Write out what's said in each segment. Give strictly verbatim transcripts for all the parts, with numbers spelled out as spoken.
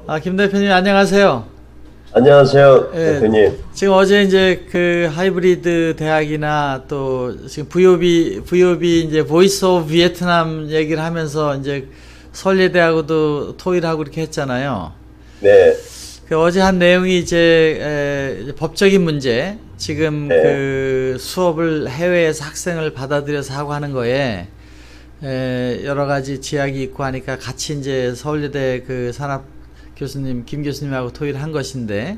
아, 김 대표님 안녕하세요. 안녕하세요, 예, 대표님. 지금 어제 이제 그 하이브리드 대학이나 또 지금 브이오비 브이오비 이제 보이스 오브 베트남 얘기를 하면서 이제 서울예대하고도 토의를 하고 이렇게 했잖아요. 네, 그 어제 한 내용이 이제 에, 법적인 문제, 지금 네, 그 수업을 해외에서 학생을 받아들여서 하고 하는 거에 에, 여러 가지 제약이 있고 하니까 같이 이제 서울예대 그 산업 교수님, 김 교수님하고 토의를 한 것인데,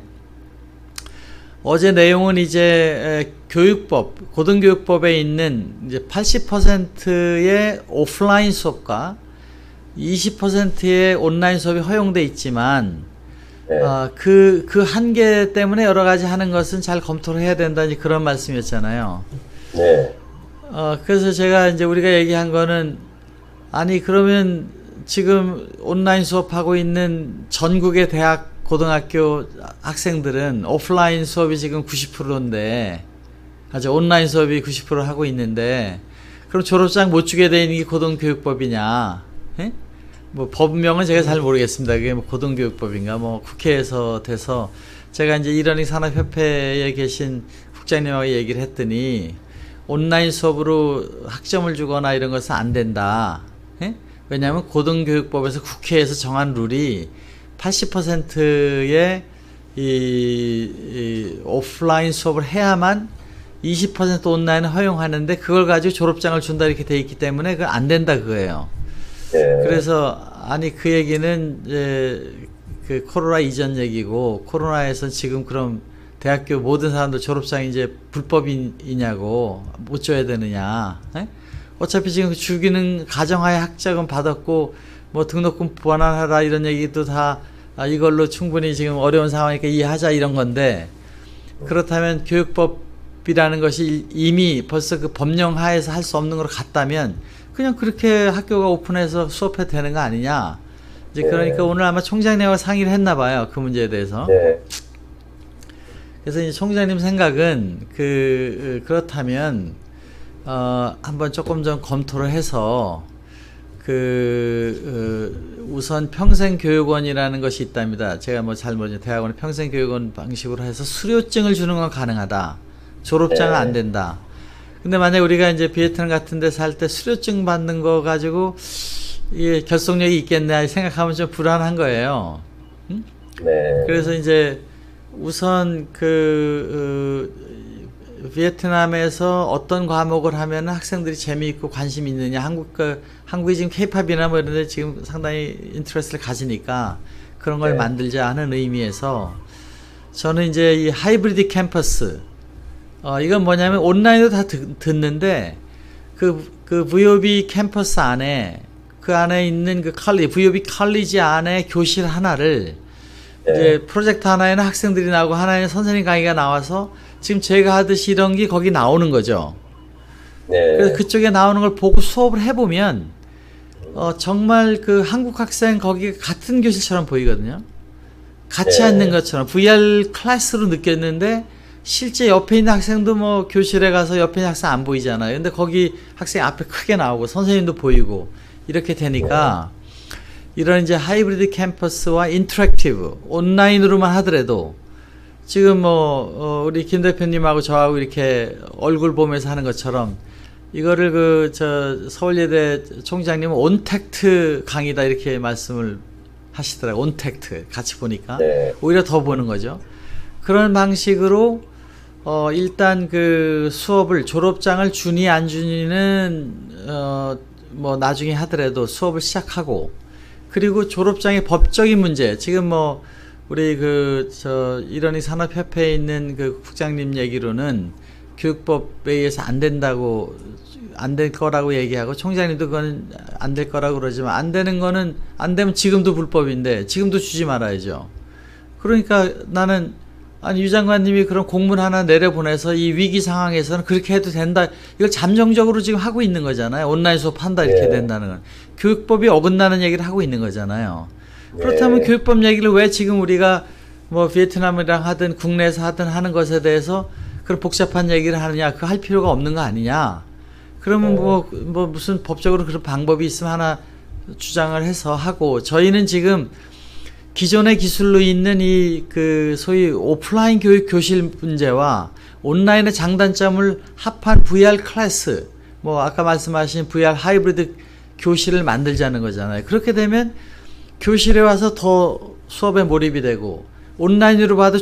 어제 내용은 이제 에, 교육법, 고등교육법에 있는 이제 팔십 퍼센트의 오프라인 수업과 이십 퍼센트의 온라인 수업이 허용돼 있지만, 네, 어, 그, 그 한계 때문에 여러 가지 하는 것은 잘 검토를 해야 된다는 그런 말씀이었잖아요. 네, 어, 그래서 제가 이제 우리가 얘기한 거는, 아니, 그러면 지금 온라인 수업하고 있는 전국의 대학, 고등학교 학생들은 오프라인 수업이 지금 구십 퍼센트인데, 아주 온라인 수업이 구십 퍼센트 하고 있는데, 그럼 졸업장 못 주게 돼 있는 게 고등교육법이냐? 예? 뭐 법명은 제가 잘 모르겠습니다. 그게 뭐 고등교육법인가 뭐 국회에서 돼서, 제가 이제 이러닝 산업협회에 계신 국장님하고 얘기를 했더니 온라인 수업으로 학점을 주거나 이런 것은 안 된다. 예? 왜냐하면 고등교육법에서 국회에서 정한 룰이 팔십 퍼센트의 이, 이 오프라인 수업을 해야만 이십 퍼센트 온라인을 허용하는데, 그걸 가지고 졸업장을 준다 이렇게 돼 있기 때문에 그건 안 된다 그거예요. 네, 그래서 아니 그 얘기는 이제 그 코로나 이전 얘기고, 코로나에서 지금 그럼 대학교 모든 사람들 졸업장이 이제 불법이냐고 못 줘야 되느냐? 에? 어차피 지금 주기는 가정하에 학자금 받았고 뭐 등록금 보완하라 이런 얘기도 다 아, 이걸로 충분히 지금 어려운 상황이니까 이해하자 이런 건데, 그렇다면 교육법이라는 것이 이미 벌써 그 법령 하에서 할 수 없는 걸 같다면 그냥 그렇게 학교가 오픈해서 수업해도 되는 거 아니냐. 이제 그러니까 네, 오늘 아마 총장님하고 상의를 했나 봐요, 그 문제에 대해서. 네, 그래서 이제 총장님 생각은 그 그렇다면 어 한번 조금 좀 검토를 해서 그 어, 우선 평생교육원이라는 것이 있답니다. 제가 뭐 잘 모르죠. 대학원의 평생교육원 방식으로 해서 수료증을 주는 건 가능하다. 졸업장은 안 네, 된다. 근데 만약 우리가 이제 베트남 같은 데 살 때 수료증 받는 거 가지고 이게 결속력이 있겠나 생각하면 좀 불안한 거예요. 응? 네, 그래서 이제 우선 그 어, 베트남에서 어떤 과목을 하면 학생들이 재미있고 관심이 있느냐, 한국 그 한국이 지금 케이팝이나 뭐 이런데 지금 상당히 인트레스를 가지니까 그런 걸 네, 만들자 하는 의미에서 저는 이제 이 하이브리드 캠퍼스, 어 이건 뭐냐면 온라인으로 다 듣, 듣는데 그 그 브이오비 캠퍼스 안에, 그 안에 있는 그 컬리 브이오비 컬리지 안에 교실 하나를 네, 이제 프로젝트 하나에는 학생들이 나오고 하나에는 선생님 강의가 나와서 지금 제가 하듯이 이런 게 거기 나오는 거죠. 그래서 네, 그쪽에 나오는 걸 보고 수업을 해보면 어 정말 그 한국 학생 거기 같은 교실처럼 보이거든요. 같이 앉는 네, 것처럼 브이알 클래스로 느꼈는데, 실제 옆에 있는 학생도 뭐 교실에 가서 옆에 있는 학생 안 보이잖아요. 근데 거기 학생 앞에 크게 나오고 선생님도 보이고 이렇게 되니까, 이런 이제 하이브리드 캠퍼스와 인터랙티브 온라인으로만 하더라도 지금 뭐 어 우리 김 대표님하고 저하고 이렇게 얼굴 보면서 하는 것처럼 이거를 그 저 서울예대 총장님은 온택트 강의다 이렇게 말씀을 하시더라고요. 온택트 같이 보니까 네, 오히려 더 보는 거죠. 그런 방식으로 어 일단 그 수업을, 졸업장을 주니 안 주니는 어 뭐 나중에 하더라도 수업을 시작하고, 그리고 졸업장의 법적인 문제, 지금 뭐 우리 그 저 이러닝 산업협회에 있는 그 국장님 얘기로는 교육법에 의해서 안 된다고, 안 될 거라고 얘기하고, 총장님도 그건 안 될 거라고 그러지만, 안 되는 거는 안 되면 지금도 불법인데 지금도 주지 말아야죠. 그러니까 나는, 아니 유 장관님이 그런 공문 하나 내려보내서 이 위기 상황에서는 그렇게 해도 된다, 이걸 잠정적으로 지금 하고 있는 거잖아요. 온라인 수업 한다 이렇게 네, 된다는 건 교육법이 어긋나는 얘기를 하고 있는 거잖아요. 그렇다면 네, 교육법 얘기를 왜 지금 우리가 뭐 베트남이랑 하든 국내에서 하든 하는 것에 대해서 그런 복잡한 얘기를 하느냐, 그 할 필요가 없는 거 아니냐. 그러면 뭐, 뭐 무슨 법적으로 그런 방법이 있으면 하나 주장을 해서 하고, 저희는 지금 기존의 기술로 있는 이 그 소위 오프라인 교육 교실 문제와 온라인의 장단점을 합한 브이알 클래스, 뭐 아까 말씀하신 브이알 하이브리드 교실을 만들자는 거잖아요. 그렇게 되면 교실에 와서 더 수업에 몰입이 되고 온라인으로 봐도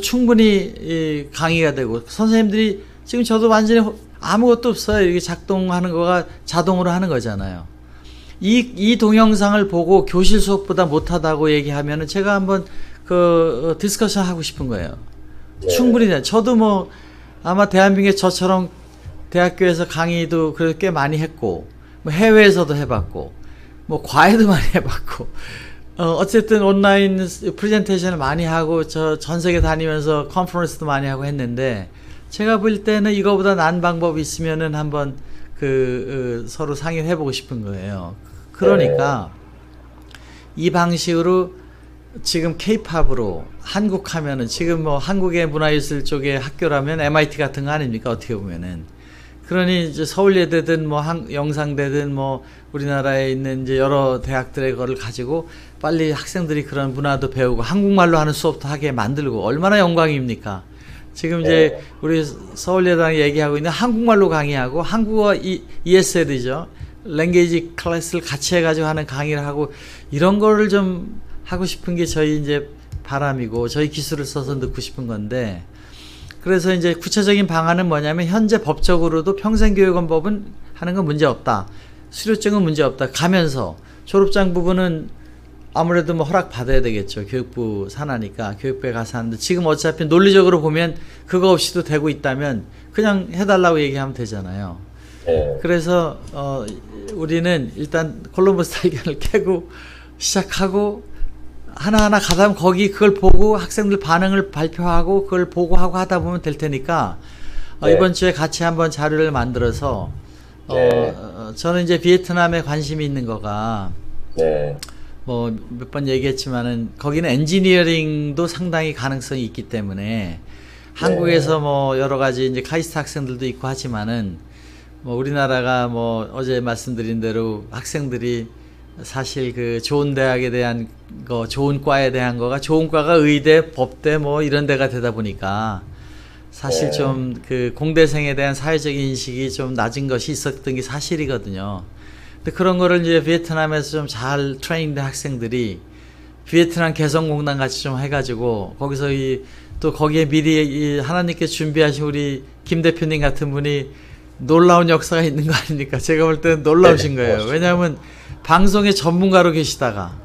충분히 강의가 되고 선생님들이 지금 저도 완전히 아무것도 없어요. 이렇게 작동하는 거가 자동으로 하는 거잖아요. 이, 이 동영상을 보고 교실 수업보다 못하다고 얘기하면은 제가 한번 그 디스커션 하고 싶은 거예요. 네. 충분히 돼. 저도 뭐 아마 대한민국에 저처럼 대학교에서 강의도 그래도 꽤 많이 했고 뭐 해외에서도 해봤고 뭐 과외도 많이 해봤고 어 어쨌든 온라인 프레젠테이션을 많이 하고 저 전 세계 다니면서 컨퍼런스도 많이 하고 했는데 제가 볼 때는 이거보다 나은 방법이 있으면은 한번 그 어, 서로 상의를 해보고 싶은 거예요. 그러니까 네. 이 방식으로 지금 케이팝으로 한국 하면은 지금 뭐 한국의 문화예술 쪽의 학교라면 엠아이티 같은 거 아닙니까? 어떻게 보면은. 그러니 이제 서울예대든 뭐 한, 영상대든 뭐 우리나라에 있는 이제 여러 대학들의 거를 가지고 빨리 학생들이 그런 문화도 배우고 한국말로 하는 수업도 하게 만들고 얼마나 영광입니까? 지금 이제 우리 서울예대랑 얘기하고 있는 한국말로 강의하고 한국어 이에스엘이죠. 랭게이지 클래스를 같이 해가지고 하는 강의를 하고 이런 거를 좀 하고 싶은 게 저희 이제 바람이고 저희 기술을 써서 넣고 싶은 건데 그래서 이제 구체적인 방안은 뭐냐면 현재 법적으로도 평생교육원법은 하는 건 문제 없다. 수료증은 문제 없다. 가면서 졸업장 부분은 아무래도 뭐 허락 받아야 되겠죠. 교육부 산하니까 교육부에 가서 하는데 지금 어차피 논리적으로 보면 그거 없이도 되고 있다면 그냥 해달라고 얘기하면 되잖아요. 네. 그래서 어 우리는 일단 콜럼버스 달걀을 깨고 시작하고 하나하나 가다 보면 거기 그걸 보고 학생들 반응을 발표하고 그걸 보고하고 하다 보면 될 테니까 네. 어, 이번 주에 같이 한번 자료를 만들어서 네. 어, 저는 이제 베트남에 관심이 있는 거가 네. 뭐 몇 번 얘기했지만은 거기는 엔지니어링도 상당히 가능성이 있기 때문에 한국에서 네. 뭐 여러 가지 이제 카이스트 학생들도 있고 하지만은 뭐 우리나라가 뭐 어제 말씀드린 대로 학생들이 사실 그 좋은 대학에 대한 거, 좋은 과에 대한 거가 좋은 과가 의대, 법대 뭐 이런 데가 되다 보니까 사실 네. 좀 그 공대생에 대한 사회적인 인식이 좀 낮은 것이 있었던 게 사실이거든요. 근데 그런 거를 이제 베트남에서 좀 잘 트레이닝된 학생들이 베트남 개성공단 같이 좀 해가지고 거기서 이 또 거기에 미리 이 하나님께 준비하신 우리 김 대표님 같은 분이 놀라운 역사가 있는 거 아닙니까? 제가 볼 때는 놀라우신 거예요. 왜냐하면 방송의 전문가로 계시다가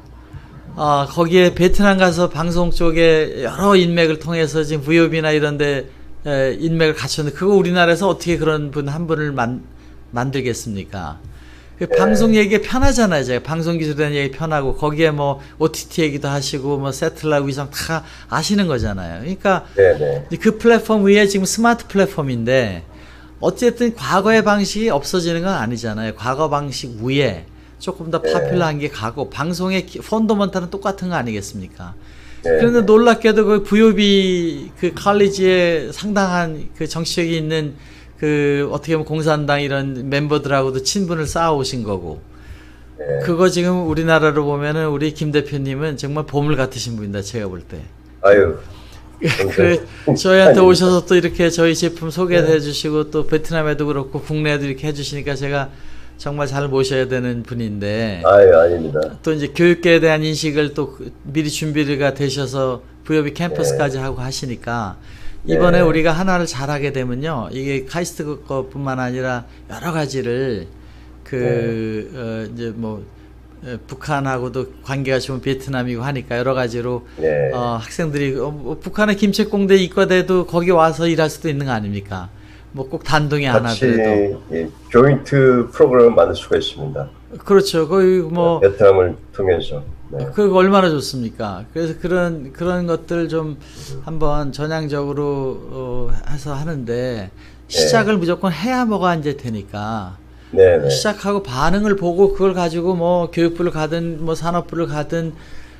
어, 거기에 베트남 가서 방송 쪽에 여러 인맥을 통해서 지금 브이오비나 이런 데 에, 인맥을 갖췄는데 그거 우리나라에서 어떻게 그런 분 한 분을 만, 만들겠습니까? 그 네. 방송 얘기 편하잖아요. 제가 방송 기술에 대한 얘기 편하고 거기에 뭐 오티티 얘기도 하시고 뭐 새틀라이트 위성 다 아시는 거잖아요. 그러니까 네, 네. 그 플랫폼 위에 지금 스마트 플랫폼인데 어쨌든 과거의 방식이 없어지는 건 아니잖아요. 과거 방식 위에 조금 더 파퓰러한 게 가고 방송의 펀더먼탈은 똑같은 거 아니겠습니까? 네. 그런데 놀랍게도 그 브이오비 그 칼리지에 상당한 그 정치력이 있는 그 어떻게 보면 공산당 이런 멤버들하고도 친분을 쌓아오신 거고 네. 그거 지금 우리나라로 보면은 우리 김 대표님은 정말 보물 같으신 분이다 제가 볼 때. 아유. 그 저희한테 오셔서 또 이렇게 저희 제품 소개해 네. 주시고 또 베트남에도 그렇고 국내에도 이렇게 해주시니까 제가 정말 잘 모셔야 되는 분인데. 아유, 아닙니다. 또 이제 교육계에 대한 인식을 또 미리 준비가 되셔서 브이오비 캠퍼스까지 네. 하고 하시니까 이번에 네. 우리가 하나를 잘하게 되면요. 이게 카이스트 것뿐만 아니라 여러 가지를 그, 네. 어, 이제 뭐, 북한하고도 관계가 좋은 베트남이고 하니까 여러 가지로 네. 어, 학생들이 어, 북한의 김책공대 이과대도 거기 와서 일할 수도 있는 거 아닙니까? 뭐 꼭 단동이 안 하더라도 예, 조인트 프로그램을 만들 수가 있습니다. 그렇죠. 거의 뭐 베트남을 통해서. 네. 그거 얼마나 좋습니까? 그래서 그런 그런 것들 좀 음. 한번 전향적으로 어, 해서 하는데 시작을 네. 무조건 해야 뭐가 이제 되니까. 네네. 시작하고 반응을 보고 그걸 가지고 뭐 교육부를 가든 뭐 산업부를 가든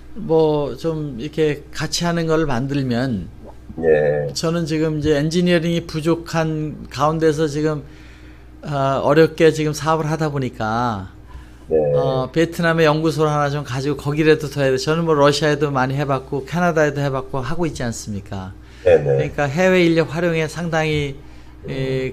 뭐 좀 이렇게 같이 하는 걸 만들면 예. 저는 지금 이제 엔지니어링이 부족한 가운데서 지금 어, 어렵게 지금 사업을 하다 보니까 네. 어, 베트남에 연구소를 하나 좀 가지고 거기라도 더 해야 돼. 저는 뭐 러시아에도 많이 해봤고 캐나다에도 해봤고 하고 있지 않습니까? 네네. 그러니까 해외 인력 활용에 상당히 에,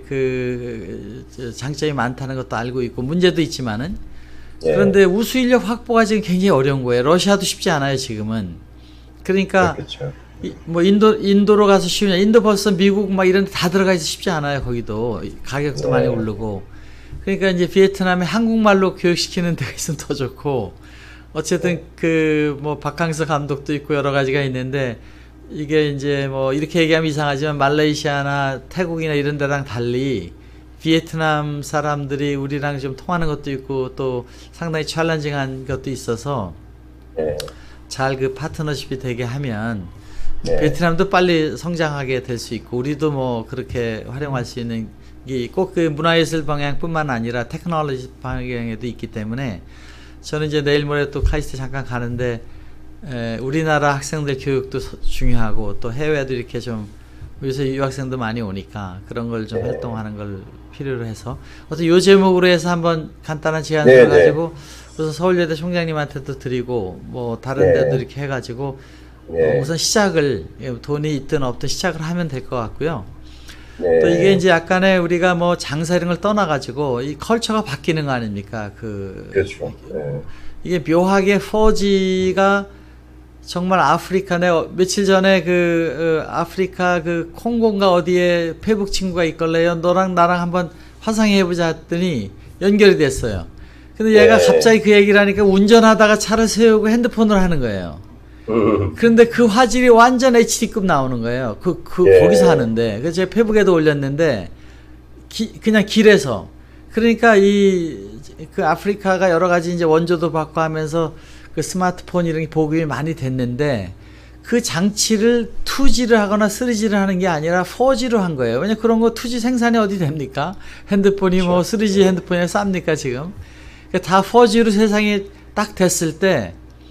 그 저, 장점이 많다는 것도 알고 있고 문제도 있지만은 네. 그런데 우수 인력 확보가 지금 굉장히 어려운 거예요. 러시아도 쉽지 않아요 지금은. 그러니까 그렇죠. 이, 뭐 인도 인도로 가서 쉬우냐? 인도 벌써 미국 막 이런 데 다 들어가 있어 쉽지 않아요 거기도 가격도 네. 많이 오르고. 그러니까 이제 비에트남에 한국말로 교육시키는 데가 있으면 더 좋고 어쨌든 그 뭐 박항서 감독도 있고 여러 가지가 있는데 이게 이제 뭐 이렇게 얘기하면 이상하지만 말레이시아나 태국이나 이런 데랑 달리 비에트남 사람들이 우리랑 좀 통하는 것도 있고 또 상당히 챌린징한 것도 있어서 네. 잘 그 파트너십이 되게 하면 네. 베트남도 빨리 성장하게 될 수 있고 우리도 뭐 그렇게 활용할 수 있는 게 꼭 그 문화예술 방향뿐만 아니라 테크놀로지 방향에도 있기 때문에 저는 이제 내일 모레 또 카이스트 잠깐 가는데 에, 우리나라 학생들 교육도 서, 중요하고 또 해외도 이렇게 좀 요새 유학생도 많이 오니까 그런 걸 좀 네. 활동하는 걸 필요로 해서 어떤 요 제목으로 해서 한번 간단한 제안을 네, 해가지고 우선 서울예대 총장님한테도 드리고 뭐 다른 네. 데도 이렇게 해가지고 네. 어, 우선 시작을 돈이 있든 없든 시작을 하면 될 것 같고요. 네. 또 이게 이제 약간의 우리가 뭐 장사 이런 걸 떠나가지고 이 컬처가 바뀌는 거 아닙니까? 그 그렇죠. 네. 이게 묘하게 포지가 정말 아프리카 내 며칠 전에 그 어, 아프리카 그 콩고인가 어디에 페북 친구가 있걸래요. 너랑 나랑 한번 화상회 해보자 했더니 연결이 됐어요. 근데 얘가 네. 갑자기 그 얘기를 하니까 운전하다가 차를 세우고 핸드폰으로 하는 거예요. 음. 그런데 그 화질이 완전 에이치디급 나오는 거예요. 그, 그, 예. 거기서 하는데. 그래서 제가 페북에도 올렸는데, 기, 그냥 길에서. 그러니까 이, 그 아프리카가 여러 가지 이제 원조도 받고 하면서 그 스마트폰 이런 게 보급이 많이 됐는데, 그 장치를 투지를 하거나 쓰리지를 하는 게 아니라 포지로 한 거예요. 왜냐 그런 거 투지 생산이 어디 됩니까? 핸드폰이 뭐 쓰리지 핸드폰이 쌉니까 지금? 그러니까 다 포지로 세상에 딱 됐을 때,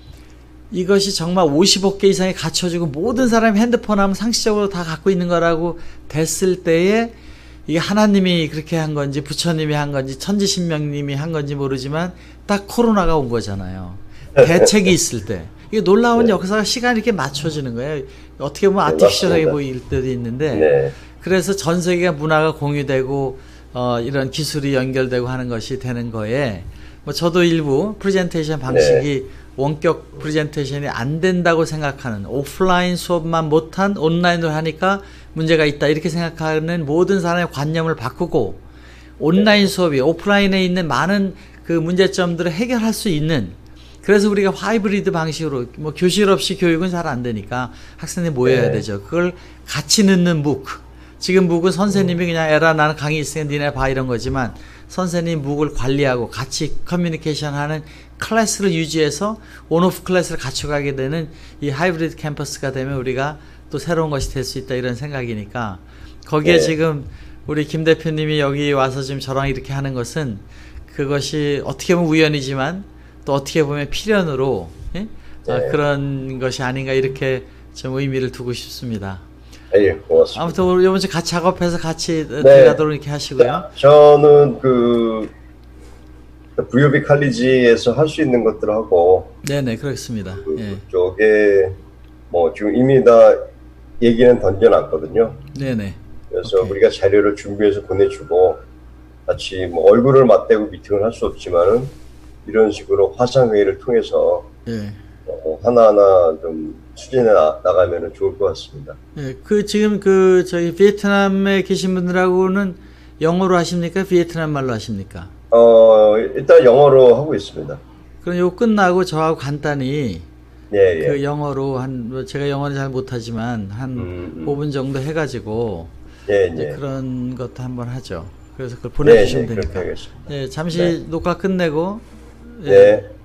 이것이 정말 오십억 개 이상이 갖춰지고 모든 사람이 핸드폰 하면 상시적으로 다 갖고 있는 거라고 됐을 때에 이게 하나님이 그렇게 한 건지 부처님이 한 건지 천지신명님이 한 건지 모르지만 딱 코로나가 온 거잖아요. 대책이 있을 때. 이게 놀라운 네. 역사가 시간이 이렇게 맞춰지는 거예요. 어떻게 보면 네, 아티피셜하게 맞습니다. 보일 때도 있는데 네. 그래서 전 세계가 문화가 공유되고 어, 이런 기술이 연결되고 하는 것이 되는 거에 뭐 저도 일부 프레젠테이션 방식이 원격 프레젠테이션이 안 된다고 생각하는 오프라인 수업만 못한 온라인으로 하니까 문제가 있다 이렇게 생각하는 모든 사람의 관념을 바꾸고 온라인 수업이 오프라인에 있는 많은 그 문제점들을 해결할 수 있는 그래서 우리가 하이브리드 방식으로 뭐 교실 없이 교육은 잘 안 되니까 학생들이 모여야 네. 되죠. 그걸 같이 넣는 묵. 지금 묵은 선생님이 그냥 에라 나는 강의 있으니까 니네 봐 이런 거지만 선생님 묵을 관리하고 같이 커뮤니케이션 하는 클래스를 유지해서 온오프 클래스를 갖춰가게 되는 이 하이브리드 캠퍼스가 되면 우리가 또 새로운 것이 될 수 있다 이런 생각이니까 거기에 네. 지금 우리 김 대표님이 여기 와서 지금 저랑 이렇게 하는 것은 그것이 어떻게 보면 우연이지만 또 어떻게 보면 필연으로 예? 네. 어, 그런 것이 아닌가 이렇게 좀 의미를 두고 싶습니다. 예, 고맙습니다. 아무튼 우리 이번 주 같이 작업해서 같이 네. 들어가도록 이렇게 하시고요. 저는 그 브이오비 칼리지에서 할 수 있는 것들을 하고 네네 그렇습니다. 그, 예. 그쪽에 뭐 지금 이미 다 얘기는 던져놨거든요. 네네. 그래서 오케이. 우리가 자료를 준비해서 보내주고 같이 뭐 얼굴을 맞대고 미팅을 할 수 없지만은 이런 식으로 화상회의를 통해서 예. 어, 하나하나 좀 추진해 나, 나가면은 좋을 것 같습니다. 예. 그 지금 그 저희 베트남에 계신 분들하고는 영어로 하십니까? 베트남 말로 하십니까? 어, 일단 영어로 하고 있습니다. 그럼 요 끝나고 저하고 간단히 예, 예. 그 영어로 한 뭐 제가 영어는 잘 못하지만 한 음, 음. 오 분 정도 해가지고 예, 이제 예. 그런 것도 한번 하죠. 그래서 그걸 보내주시면 네, 네, 되니까. 그렇게 하겠습니다. 예, 잠시 네. 녹화 끝내고 예, 네.